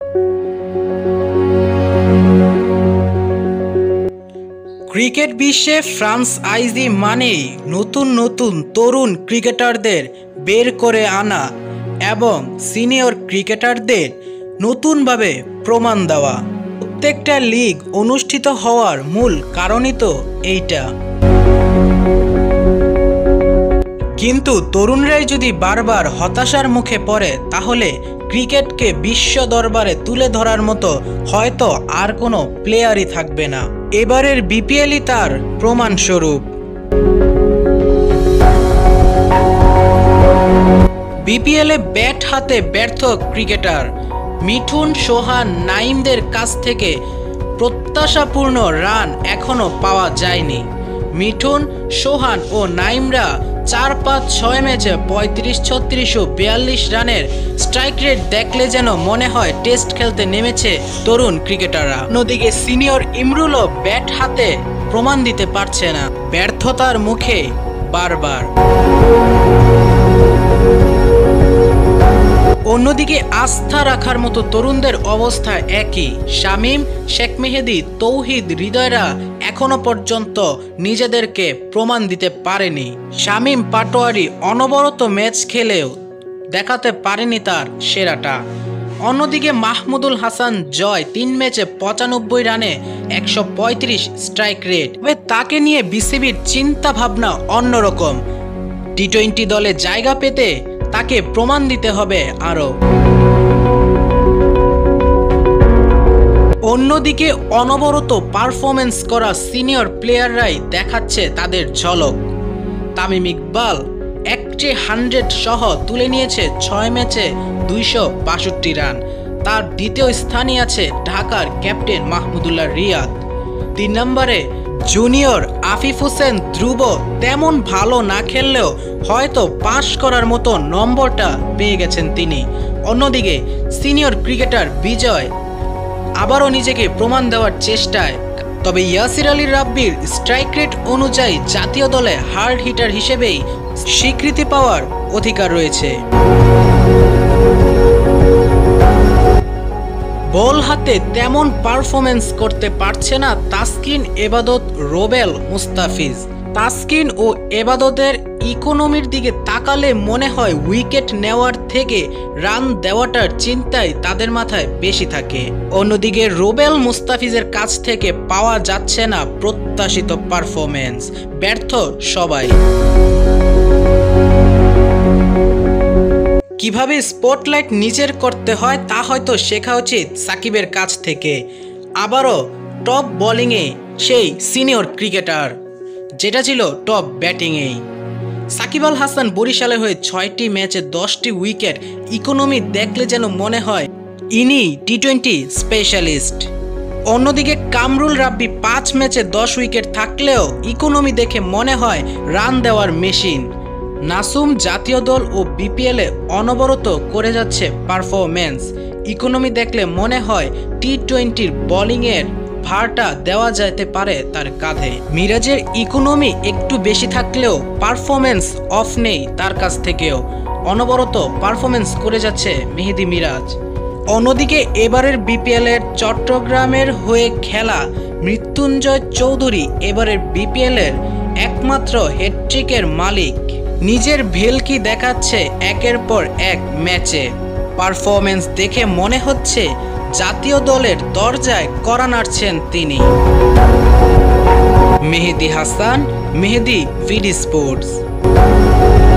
Cricket বিশ্বে franchise মানেই নতুন নতুন তরুণ ক্রিকেটারদের বের করে আনা এবং সিনিয়র ক্রিকেটারদের নতুনভাবে প্রমাণ দেওয়া। প্রত্যেকটা লিগ অনুষ্ঠিত হওয়ার মূল কারণই তো এইটা। কিন্তু তরুণরাই যদি বারবার হতাশার মুখে পড়ে তাহলে ক্রিকেটকে বিশ্ব দরবারে তুলে ধরার মতো হয়তো আর কোনো প্লেয়ারই থাকবে না। এবারের বিপিএলই তার প্রমাণস্বরূপ। বিপিএলে ব্যাট হাতে ব্যর্থ ক্রিকেটার মিঠুন, সোহান, নাইমদের কাছ থেকে প্রত্যাশাপূর্ণ রান এখনো পাওয়া যায়নি। মিঠুন, সোহান ও নাইমরা 4-5-6 ম্যাচে 35-36 ও 42 রানের স্ট্রাইক রেট দেখলে যেন মনে হয় টেস্ট খেলতে নেমেছে তরুণ ক্রিকেটাররা। অন্যদিকে সিনিয়র ইমরুলও ব্যাট হাতে প্রমাণ দিতে পারছে না, ব্যর্থতার মুখে বারবার। অন্যদিকে আস্থা রাখার মতো তরুণদের অবস্থা একই। শামীম, শেখ মেহেদী, তৌহিদ, হৃদয়রা এখনো পর্যন্ত নিজেদেরকে প্রমাণ দিতে পারেনি। শামীম পাটোয়ারি অনবরত ম্যাচ খেলেও দেখাতে পারেনি তার সেরাটা। অন্যদিকে মাহমুদুল হাসান জয় 3 ম্যাচে 95 রানে 135 স্ট্রাইক রেট। তবে তাকে নিয়ে বিসিবির চিন্তা ভাবনা অন্যরকম। টি-20 দলে জায়গা পেতে তাকে প্রমাণ দিতে হবে আরও। অন্যদিকে অনবরত পারফরমেন্স করা সিনিয়র প্লেয়াররাই দেখাচ্ছে তাদের ঝলক। তামিম ইকবাল 100 সহ তুলে নিয়েছে 6 ম্যাচে 262 রান। তার দ্বিতীয় স্থানে আছে ঢাকার ক্যাপ্টেন মাহমুদুল্লাহ রিয়াদ। 3 নম্বরে জুনিয়র আফিফ হোসেন ধ্রুব তেমন ভালো না খেললেও হয়তো পাস করার মতো নম্বরটা পেয়ে গেছেন তিনি। অন্যদিকে সিনিয়র ক্রিকেটার বিজয় আবারও নিজেকে প্রমাণ দেওয়ার চেষ্টায়। তবে ইয়াসির আলী রাব্বির স্ট্রাইক রেট অনুযায়ী জাতীয় দলে হার্ড হিটার হিসেবেই স্বীকৃতি পাওয়ার অধিকার রয়েছে। বল হাতে তেমন পারফরমেন্স করতে পারছে না তাসকিন, এবাদত, রোবেল, মুস্তাফিজ। তাসকিন ও এবাদতের ইকোনমির দিকে তাকালে মনে হয় উইকেট নেওয়ার থেকে রান দেওয়াটার চিন্তাই তাদের মাথায় বেশি থাকে। অন্যদিকে রোবেল, মুস্তাফিজের কাছ থেকে পাওয়া যাচ্ছে না প্রত্যাশিত পারফরমেন্স। ব্যর্থ সবাই। কিভাবে স্পটলাইট নিজের করতে হয় তা হয়তো শেখা উচিত সাকিবের কাছ থেকে। আবারও টপ বোলিংয়ে সেই সিনিয়র ক্রিকেটার, যেটা ছিল টপ ব্যাটিংয়েই। সাকিব আল হাসান বরিশালে হয়ে 6টি ম্যাচে 10টি উইকেট। ইকোনমি দেখলে যেন মনে হয় ইনি টি-20 স্পেশালিস্ট। অন্যদিকে কামরুল রাব্বি 5 ম্যাচে 10 উইকেট থাকলেও ইকোনমি দেখে মনে হয় রান দেওয়ার মেশিন। নাসুম জাতীয় দল ও বিপিএলে অনবরত করে যাচ্ছে পারফরমেন্স। ইকোনমি দেখলে মনে হয় টি-20 বোলিংয়ের ভারটা দেওয়া যেতে পারে তার কাঁধে। মিরাজের ইকোনমি একটু বেশি থাকলেও পারফরমেন্স অফ নেই তার কাছ থেকেও। অনবরত পারফরমেন্স করে যাচ্ছে মেহেদী মিরাজ। অন্যদিকে এবারের বিপিএলের চট্টগ্রামের হয়ে খেলা মৃত্যুঞ্জয় চৌধুরী এবারের বিপিএলের একমাত্র হ্যাটট্রিকের মালিক। নিজের ভেলকি দেখাচ্ছে একের পর এক ম্যাচে। পারফরমেন্স দেখে মনে হচ্ছে জাতীয় দলের দরজায় কড়া নাড়ছেন তিনি। Mehedi Hasan, Mehedi VD sports.